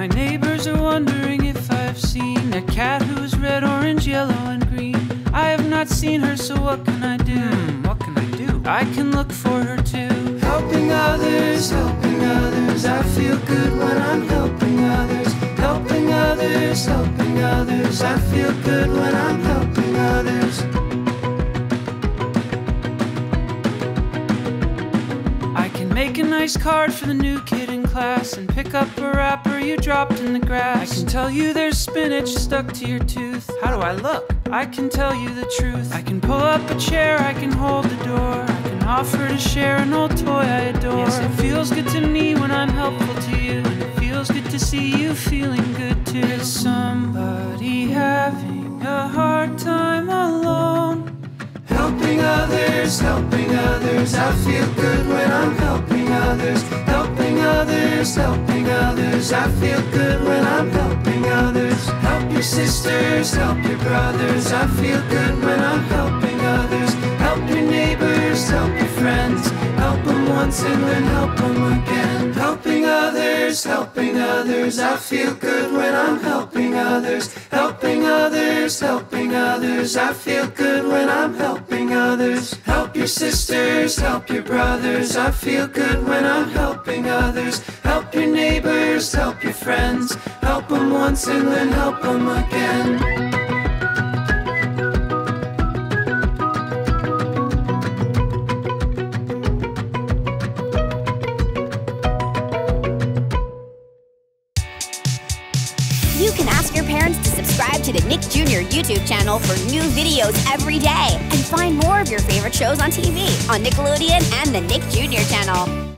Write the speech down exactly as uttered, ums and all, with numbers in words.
My neighbors are wondering if I've seen a cat who's red, orange, yellow, and green. I have not seen her, so what can I do? Hmm, what can I do? I can look for her too. Helping others, helping others. I feel good when I'm helping others. Helping others, helping others. I feel good when I'm helping others. I can make a nice card for the new kid in class and pick up a wrapper you dropped in the grass. I can tell you there's spinach stuck to your tooth. How do I look? I can tell you the truth. I can pull up a chair, I can hold the door. I can offer to share an old toy I adore. Yes, it feels good to me when I'm helpful to you, and it feels good to see you feeling good too. Is somebody having a hard time alone? Helping others, helping others. I feel good when I'm helping others. Helping others, helping others. I feel good when I'm helping others. Help your sisters, help your brothers. I feel good when I'm helping others. Help your neighbors, help your friends. Help them once and then help them again. Helping others, helping others. I feel good when I'm helping others. Helping others, helping others. I feel good when I'm helping others. Help your sisters, help your brothers. I feel good when I'm helping others. Help your neighbors, help your friends. Help them once and then help them again. You can ask your parents to subscribe to the Nick Junior YouTube channel for new videos every day. And find more of your favorite shows on T V on Nickelodeon and the Nick Junior channel.